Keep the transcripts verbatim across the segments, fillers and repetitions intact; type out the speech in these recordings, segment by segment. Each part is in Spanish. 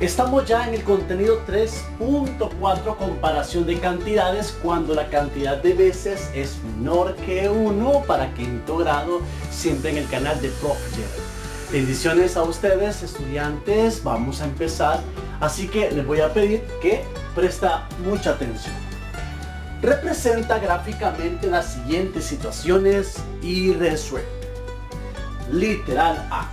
Estamos ya en el contenido tres punto cuatro, comparación de cantidades cuando la cantidad de veces es menor que uno para quinto grado, siempre en el canal de Prof Jerry. Bendiciones a ustedes, estudiantes. Vamos a empezar, así que les voy a pedir que presta mucha atención. Representa gráficamente las siguientes situaciones y resuelve. Literal A.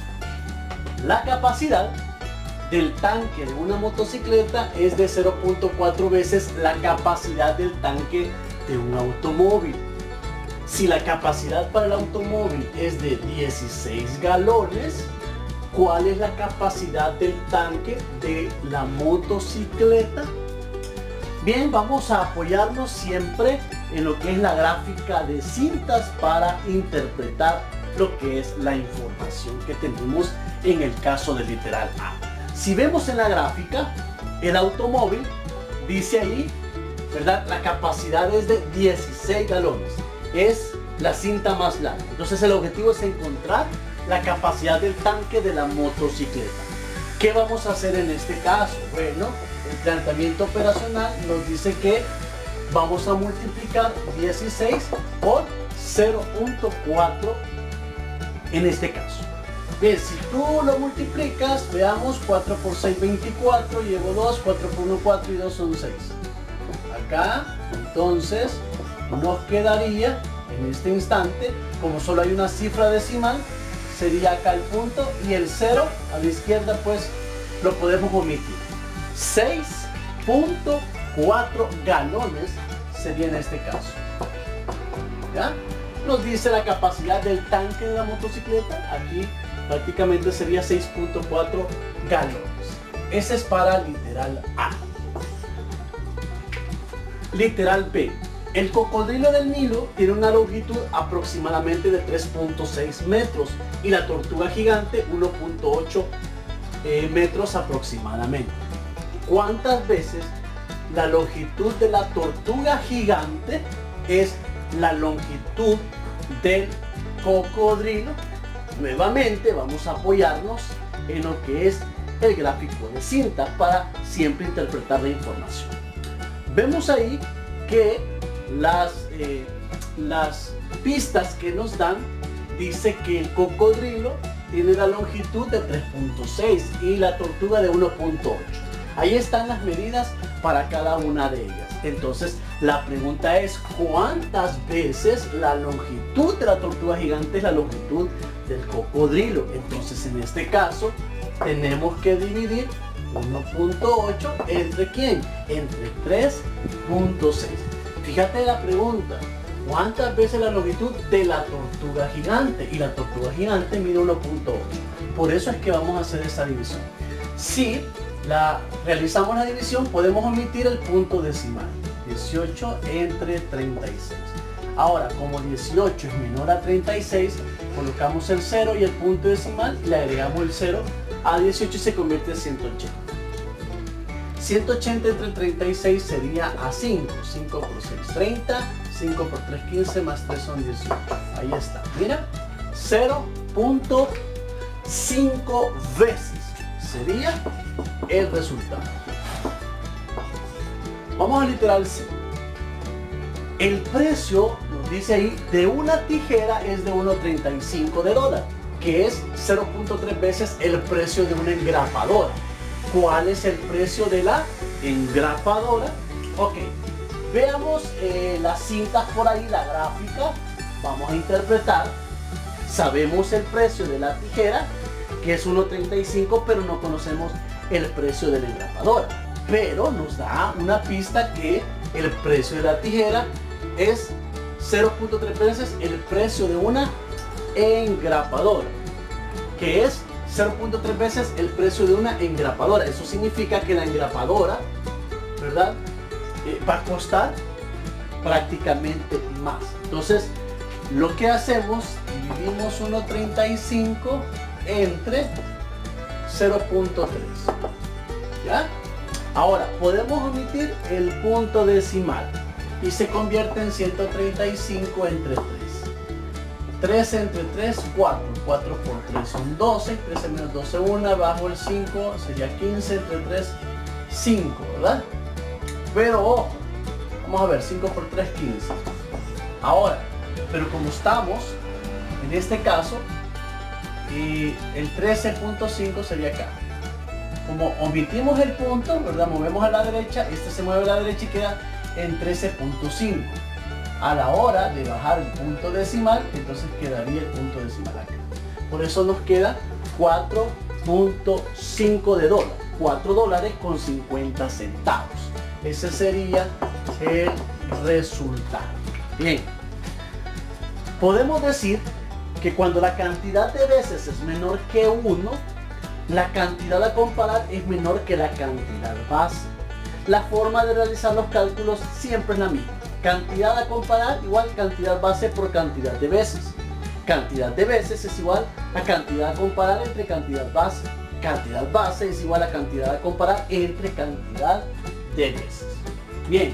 La capacidad del tanque de una motocicleta es de cero punto cuatro veces la capacidad del tanque de un automóvil. Si la capacidad para el automóvil es de dieciséis galones, ¿cuál es la capacidad del tanque de la motocicleta? Bien, vamos a apoyarnos siempre en lo que es la gráfica de cintas para interpretar lo que es la información que tenemos en el caso del literal A. Si vemos en la gráfica, el automóvil dice ahí, ¿verdad? La capacidad es de dieciséis galones. Es la cinta más larga. Entonces el objetivo es encontrar la capacidad del tanque de la motocicleta. ¿Qué vamos a hacer en este caso? Bueno, el planteamiento operacional nos dice que vamos a multiplicar dieciséis por cero punto cuatro en este caso. Bien, si tú lo multiplicas, veamos, cuatro por seis, veinticuatro, llevo dos, cuatro por uno, cuatro y dos son seis. Acá, entonces, nos quedaría en este instante, como solo hay una cifra decimal, sería acá el punto y el cero a la izquierda, pues lo podemos omitir. seis punto cuatro galones sería en este caso. ¿Ya? Nos dice la capacidad del tanque de la motocicleta, aquí prácticamente sería seis punto cuatro galones. Ese es para literal A. Literal B. El cocodrilo del Nilo tiene una longitud aproximadamente de tres punto seis metros y la tortuga gigante uno punto ocho eh, metros aproximadamente. ¿Cuántas veces la longitud de la tortuga gigante es la longitud del cocodrilo? Nuevamente vamos a apoyarnos en lo que es el gráfico de cinta para siempre interpretar la información. Vemos ahí que las, eh, las pistas que nos dan dice que el cocodrilo tiene la longitud de tres punto seis y la tortuga de uno punto ocho. Ahí están las medidas para cada una de ellas. Entonces la pregunta es, ¿cuántas veces la longitud de la tortuga gigante es la longitud del cocodrilo? Entonces en este caso tenemos que dividir uno punto ocho entre ¿quién? Entre tres punto seis. Fíjate la pregunta, ¿cuántas veces la longitud de la tortuga gigante? Y la tortuga gigante mide uno punto ocho. Por eso es que vamos a hacer esa división. Si la realizamos la división, podemos omitir el punto decimal. dieciocho entre treinta y seis. Ahora, como dieciocho es menor a treinta y seis, colocamos el cero y el punto decimal, le agregamos el cero a dieciocho y se convierte en ciento ochenta. ciento ochenta entre treinta y seis sería a cinco. cinco por seis, treinta. cinco por tres, quince, más tres son dieciocho. Ahí está. Mira, cero punto cinco veces sería el resultado. Vamos al literal C. El precio, nos dice ahí, de una tijera es de uno treinta y cinco de dólar, que es cero punto tres veces el precio de una engrapadora. ¿Cuál es el precio de la engrapadora? Ok, veamos eh, las cintas por ahí, la gráfica. Vamos a interpretar. Sabemos el precio de la tijera, que es uno treinta y cinco, pero no conocemos el precio de la engrapadora. Pero nos da una pista que el precio de la tijera es cero punto tres veces el precio de una engrapadora, que es cero punto tres veces el precio de una engrapadora. Eso significa que la engrapadora, ¿verdad? Eh, va a costar prácticamente más. Entonces, lo que hacemos, dividimos uno treinta y cinco entre cero punto tres. ¿Ya? Ahora, podemos omitir el punto decimal y se convierte en ciento treinta y cinco entre tres. trece entre tres, cuatro. cuatro por tres son doce. trece menos doce, uno. Bajo el cinco sería quince. Entre tres, cinco, ¿verdad? Pero, ojo, vamos a ver, cinco por tres, quince. Ahora, pero como estamos, en este caso, y el trece punto cinco sería acá. Como omitimos el punto, ¿verdad? Movemos a la derecha, este se mueve a la derecha y queda en trece punto cinco. A la hora de bajar el punto decimal, entonces quedaría el punto decimal acá. Por eso nos queda cuatro punto cinco de dólar. cuatro dólares con cincuenta centavos. Ese sería el resultado. Bien. Podemos decir que cuando la cantidad de veces es menor que uno, la cantidad a comparar es menor que la cantidad base. La forma de realizar los cálculos siempre es la misma. Cantidad a comparar igual cantidad base por cantidad de veces. Cantidad de veces es igual a cantidad a comparar entre cantidad base. Cantidad base es igual a cantidad a comparar entre cantidad de veces. Bien.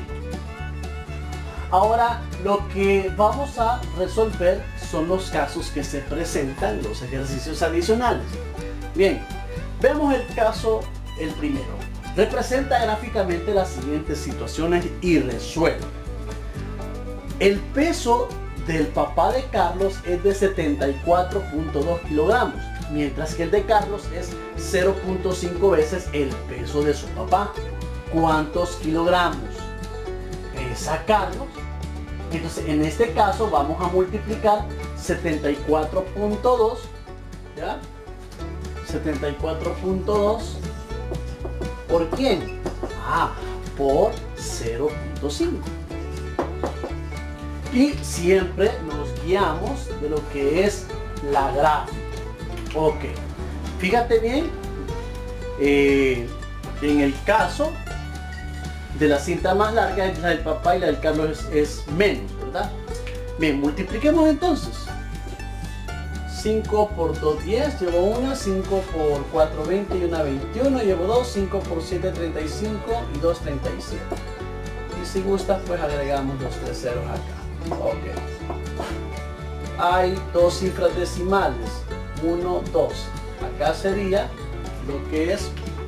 Ahora lo que vamos a resolver son los casos que se presentan, los ejercicios adicionales. Bien, vemos el caso, el primero. Representa gráficamente las siguientes situaciones y resuelve. El peso del papá de Carlos es de setenta y cuatro punto dos kilogramos, mientras que el de Carlos es cero punto cinco veces el peso de su papá. ¿Cuántos kilogramos pesa Carlos? Entonces, en este caso vamos a multiplicar setenta y cuatro punto dos, ¿ya? setenta y cuatro punto dos ¿por quién? Ah, por cero punto cinco. Y siempre nos guiamos de lo que es la gráfica. Ok, fíjate bien, eh, en el caso de la cinta más larga, la del papá y la del Carlos es, es menos, ¿verdad? Bien, multipliquemos entonces. cinco por dos, diez, llevo una, cinco por cuatro, veinte y una, veintiuno, llevo dos, cinco por siete, treinta y cinco y dos, treinta y siete. Y si gustas, pues agregamos los tres ceros acá. Ok. Hay dos cifras decimales, uno, dos. Acá sería lo que es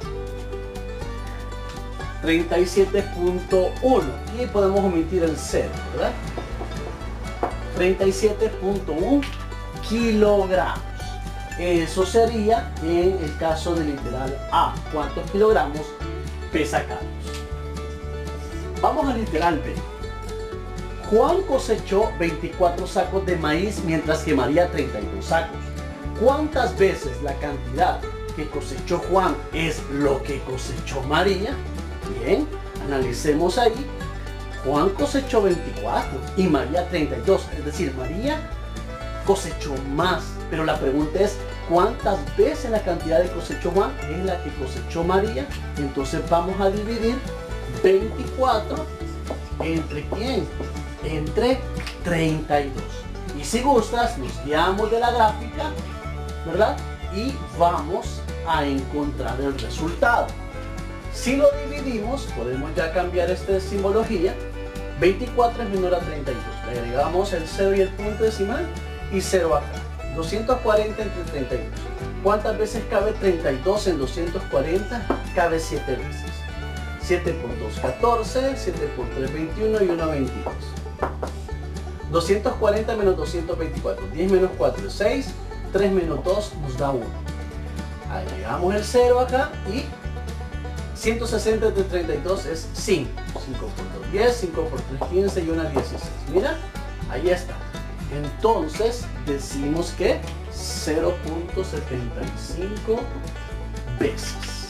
treinta y siete punto uno y podemos omitir el cero, ¿verdad? treinta y siete punto uno kilogramos. Eso sería en el caso del literal A. ¿Cuántos kilogramos pesa Carlos? Vamos al literal B. Juan cosechó veinticuatro sacos de maíz mientras que María treinta y dos sacos. ¿Cuántas veces la cantidad que cosechó Juan es lo que cosechó María? Bien, analicemos ahí. Juan cosechó veinticuatro y María treinta y dos, es decir, María cosechó más, pero la pregunta es ¿cuántas veces la cantidad de cosechó Juan es la que cosechó María? Entonces vamos a dividir veinticuatro entre ¿quién? Entre treinta y dos. Y si gustas, nos guiamos de la gráfica, ¿verdad? Y vamos a encontrar el resultado. Si lo dividimos, podemos ya cambiar esta simbología. veinticuatro es menor a treinta y dos. Le agregamos el cero y el punto decimal y cero acá. doscientos cuarenta entre treinta y dos. ¿Cuántas veces cabe treinta y dos en doscientos cuarenta? Cabe siete veces. siete por dos, catorce. siete por tres, veintiuno y uno, veintidós. doscientos cuarenta menos doscientos veinticuatro. diez menos cuatro es seis. tres menos dos nos da uno. Agregamos el cero acá y ciento sesenta entre treinta y dos es cinco. cinco por dos, diez. cinco por tres, quince y uno, dieciséis. Mira, ahí está. Entonces decimos que cero punto setenta y cinco veces.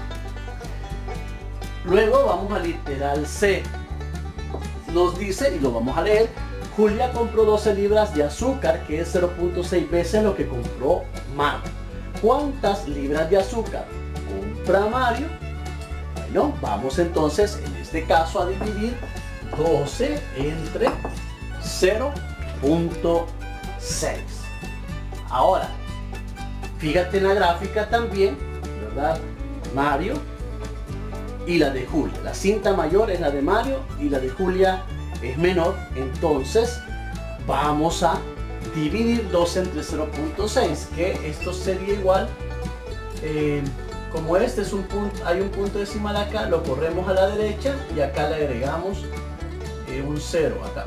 Luego vamos al literal C. Nos dice, y lo vamos a leer, Julia compró doce libras de azúcar, que es cero punto seis veces lo que compró Mario. ¿Cuántas libras de azúcar compra Mario? Bueno, vamos entonces en este caso a dividir doce entre cero punto seis. Ahora, fíjate en la gráfica también, ¿verdad? Mario y la de Julia. La cinta mayor es la de Mario y la de Julia es menor. Entonces, vamos a dividir dos entre cero punto seis, que esto sería igual, eh, como este es un punto, hay un punto decimal acá, lo corremos a la derecha y acá le agregamos eh, un cero acá.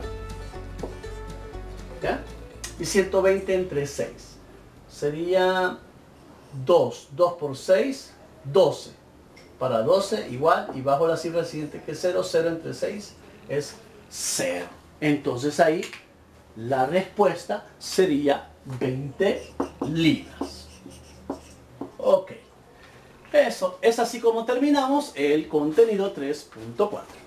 ¿Ya? Y ciento veinte entre seis sería dos, dos por seis, doce. Para doce igual, y bajo la cifra siguiente que es cero, cero entre seis es cero. Entonces ahí la respuesta sería veinte libras. Ok. Eso es así como terminamos el contenido tres punto cuatro.